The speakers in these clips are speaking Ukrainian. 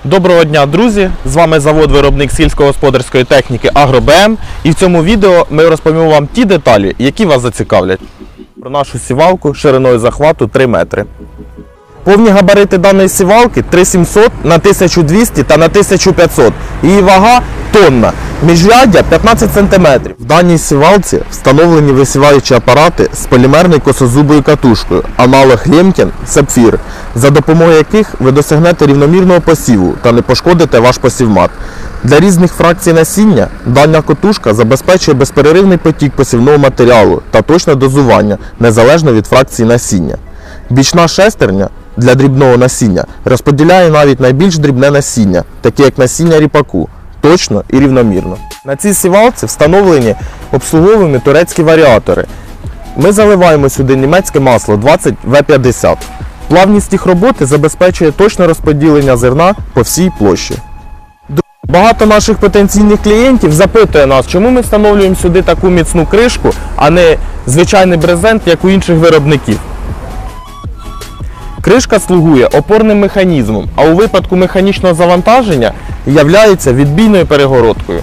Доброго дня, друзі! З вами завод-виробник сільськогосподарської техніки «Агро-БМ». І в цьому відео ми розповімо вам ті деталі, які вас зацікавлять. Про нашу сівалку шириною захвату 3 метри. Повні габарити даної сівалки 3700 на 1200 та на 1500. Її вага тонна. Міжряддя 15 см. В даній сівалці встановлені висіваючі апарати з полімерною косозубою катушкою, аналог Лємкін Сапфір, за допомогою яких ви досягнете рівномірного посіву та не пошкодите ваш посівмат. Для різних фракцій насіння дана катушка забезпечує безперервний потік посівного матеріалу та точне дозування, незалежно від фракції насіння. Бічна шестерня для дрібного насіння розподіляє навіть найбільш дрібне насіння, таке як насіння ріпаку, точно і рівномірно. На цій сівалці встановлені обслуговуємо турецькі варіатори. Ми заливаємо сюди німецьке масло 20 В50. Плавність їх роботи забезпечує точне розподілення зерна по всій площі. Багато наших потенційних клієнтів запитує нас, чому ми встановлюємо сюди таку міцну кришку, а не звичайний брезент, як у інших виробників. Кришка слугує опорним механізмом, а у випадку механічного завантаження являється відбійною перегородкою.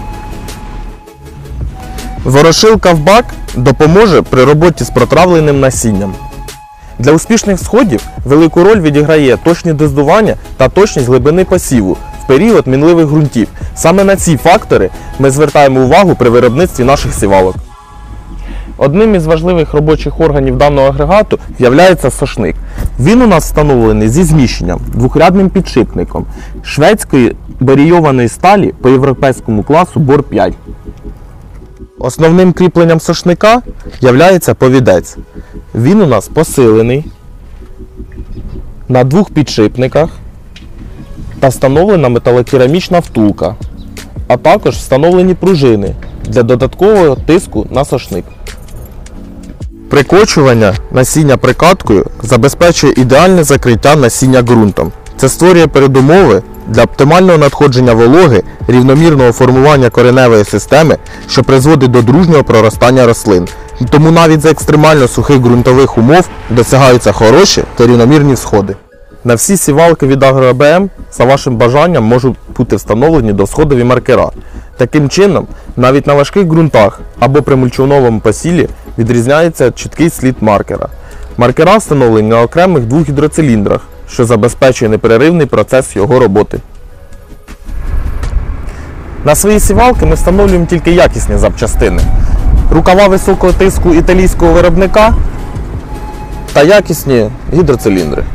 Ворошилка в бак допоможе при роботі з протравленим насінням. Для успішних сходів велику роль відіграє точні дозування та точність глибини посіву в період мінливих ґрунтів. Саме на ці фактори ми звертаємо увагу при виробництві наших сівалок. Одним із важливих робочих органів даного агрегату є сошник. Він у нас встановлений зі зміщенням, двохрядним підшипником, шведської барійованої сталі по європейському класу БОР-5. Основним кріпленням сошника є повідець. Він у нас посилений на 2 підшипниках та встановлена металокерамічна втулка, а також встановлені пружини для додаткового тиску на сошник. Прикочування насіння прикаткою забезпечує ідеальне закриття насіння ґрунтом. Це створює передумови для оптимального надходження вологи, рівномірного формування кореневої системи, що призводить до дружнього проростання рослин. Тому навіть за екстремально сухих ґрунтових умов досягаються хороші та рівномірні всходи. На всі сівалки від «Агро-БМ» за вашим бажанням можуть бути встановлені довсходові маркера. Таким чином, навіть на важких ґрунтах або при мульчовновому посілі відрізняється чіткий слід маркера. Маркера встановлені на окремих 2 гідроциліндрах, що забезпечує непреривний процес його роботи. На свої сівалки ми встановлюємо тільки якісні запчастини. Рукава високого тиску італійського виробника та якісні гідроциліндри.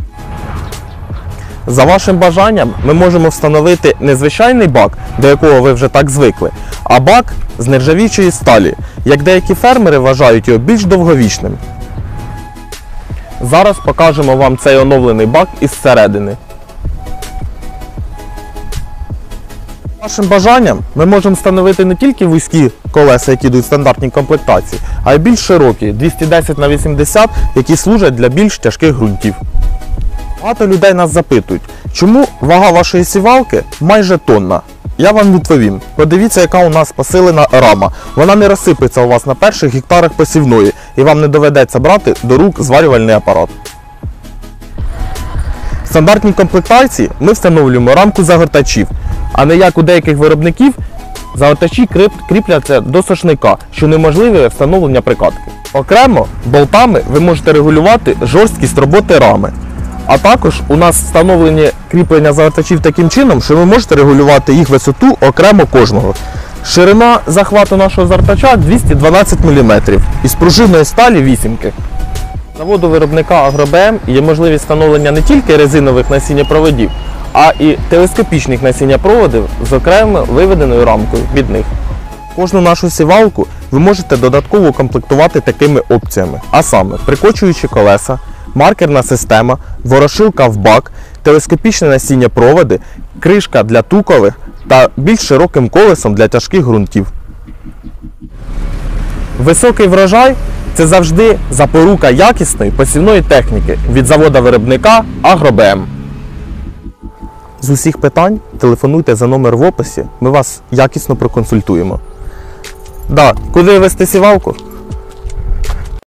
За вашим бажанням ми можемо встановити не звичайний бак, до якого ви вже так звикли, а бак з нержавіючої сталі, як деякі фермери вважають його більш довговічним. Зараз покажемо вам цей оновлений бак із середини. За вашим бажанням ми можемо встановити не тільки вузькі колеса, які йдуть в стандартній комплектації, а й більш широкі 210х80, які служать для більш тяжких ґрунтів. Багато людей нас запитують, чому вага вашої сівалки майже тонна? Я вам відповім. Подивіться, яка у нас посилена рама. Вона не розсипеться у вас на перших гектарах посівної і вам не доведеться брати до рук зварювальний апарат. В стандартній комплектації ми встановлюємо рамку загортачів, а не як у деяких виробників, загортачі кріпляться до сошника, що неможливе встановлення прикатки. Окремо болтами ви можете регулювати жорсткість роботи рами. А також у нас встановлені кріплення загортачів таким чином, що ви можете регулювати їх висоту окремо кожного. Ширина захвату нашого загортача 212 мм із пружинної сталі 8. Заводу виробника «Агро-БМ» є можливість встановлення не тільки резинових насіннєпроводів, а і телескопічних насіннєпроводів з окремо виведеною рамкою під них. Кожну нашу сівалку ви можете додатково комплектувати такими опціями, а саме прикочуючі колеса, маркерна система, ворошилка в бак, телескопічні насіннєпроводи, кришка для тукових та більш широким колесом для тяжких ґрунтів. Високий врожай – це завжди запорука якісної посівної техніки від заводу-виробника «Агро-БМ». З усіх питань телефонуйте за номер в описі, ми вас якісно проконсультуємо. Куди вести сівалку?